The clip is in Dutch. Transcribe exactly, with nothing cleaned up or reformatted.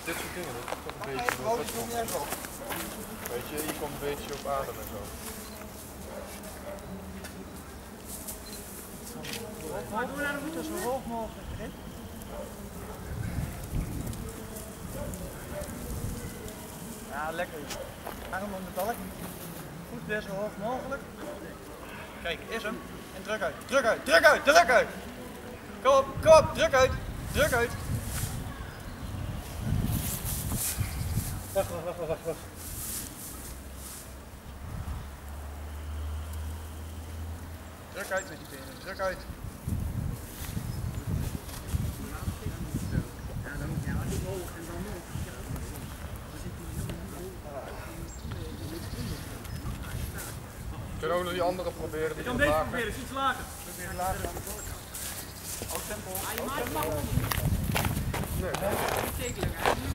dit soort dingen, dat is toch een beetje door het vetcontact. Weet je, je komt een beetje op adem en zo. Maar doe nou de voeten zo hoog mogelijk erin. Ja, lekker. Arm om de balk. Voet weer zo hoog mogelijk. Kijk, is hem. En druk uit. Druk uit, druk uit, druk uit. Kom op, kom op, druk uit. Druk uit. Wacht, wacht, wacht, wacht, wacht. Druk uit met die benen, druk uit. Ja, dan moet je omhoog en dan omhoog. Kunnen we nog die andere proberen? Die Ik kan deze proberen, het is iets lager. Probeer lager aan de voorkant. Hoog tempo. Hoog tempo. Nee.